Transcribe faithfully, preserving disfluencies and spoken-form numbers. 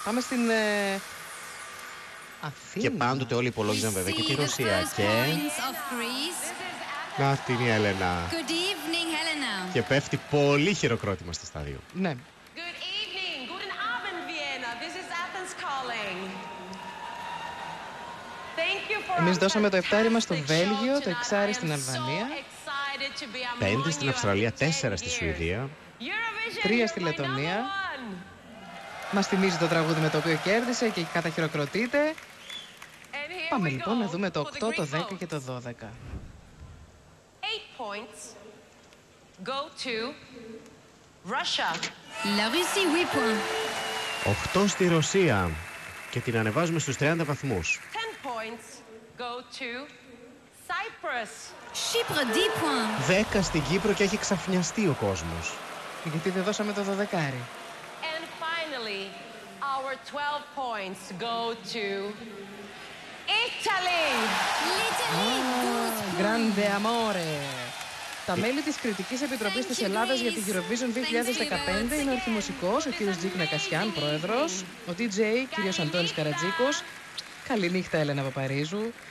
Πάμε στην ε, Αθήνα. Και πάντοτε όλοι υπολόγιζαν βέβαια και τη Ρωσία. Και... Να την η Έλενα. Good evening, Helena. Και πέφτει πολύ χειροκρότημα στο στάδιο. Ναι. Good evening. Guten Abend, Vienna. This is Athens calling. Thank you for Εμείς δώσαμε το εφτάρι μας στο Βέλγιο, το εξάρι στην Αλβανία, πέντε στην Αυστραλία, τέσσερα στη Σουηδία, τρία στη Λετωνία. Μας θυμίζει το τραγούδι με το οποίο κέρδισε και καταχειροκροτείται. Πάμε λοιπόν να δούμε το οκτώ, το δέκα και το δώδεκα. eight points go to Russia. La Russie, huit points. οκτώ στη Ρωσία και την ανεβάζουμε στους τριάντα βαθμούς. ten points go to Cyprus. Chypre, dix points. δέκα στην Κύπρο και έχει ξαφνιαστεί ο κόσμος. Γιατί δεν δώσαμε το δωδεκάρι. And finally, our twelve points go to Italy. L'Italie, douze points. Grande amore. Τα μέλη της Κριτικής Επιτροπής της Ελλάδας για την Eurovision δύο χιλιάδες δεκαπέντε είναι ο αρχιμουσικός, ο κύριος Τζίκ Νακασιάν, πρόεδρος, ο ντι τζέι, κύριος Αντώνης Καρατζίκος. Καληνύχτα, Έλενα Παπαρίζου.